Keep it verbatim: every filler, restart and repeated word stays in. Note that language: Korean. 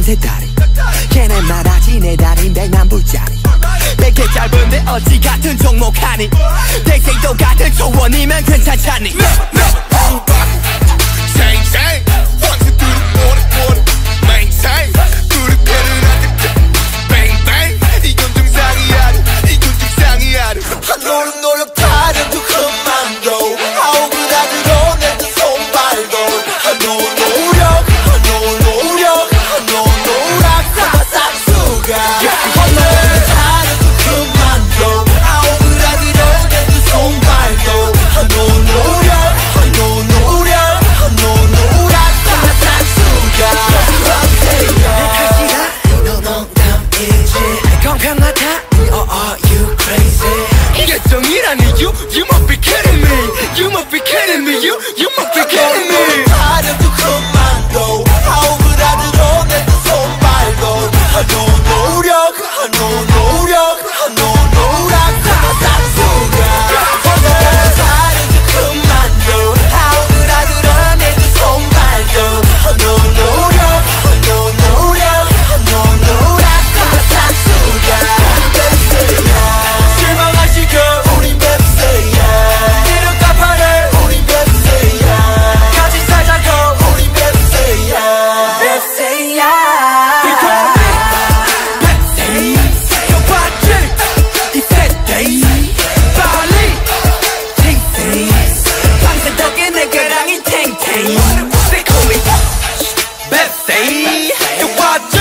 새 다리 걔네 말하지 내 다린 백만불짜리 백개 짧은데 어찌 같은 종목하니 대생도 같은 조언이면 괜찮잖니 Chain, chain, once you do the water, water, maintain. Do the better not the bang, bang. 이건 정상이야, 이건 정상이야. 노력 노력 타려도 그만둬 아우그라들어 내도 손발도 노 노력 노 노력 노 노락 하나 싹수가 노력 타려도 그만둬 아우그라들어 내도 손발도 노 노력 노 노력 노 노락 하나 싹수가 내 탓이라 너 농담이지 공평하다 Oh, are you crazy? 이게 정이라니 you, you must be kidding me. You must be kidding me. You, you must be kidding me. 타려도 그만둬 아우그라들어 내도 손발도 노 노력 노 노력 노 노락 하나 싹수가 타려도 그만둬 아우그라들어 내도 손발도 노 노력 노 노력 노 노락 하나 싹수가 실망하시고 우린 뱁새야 이름 갚아내 우린 뱁새야 같이 살자고 우린 뱁새야 뱁새야 They call me Betsy. You watch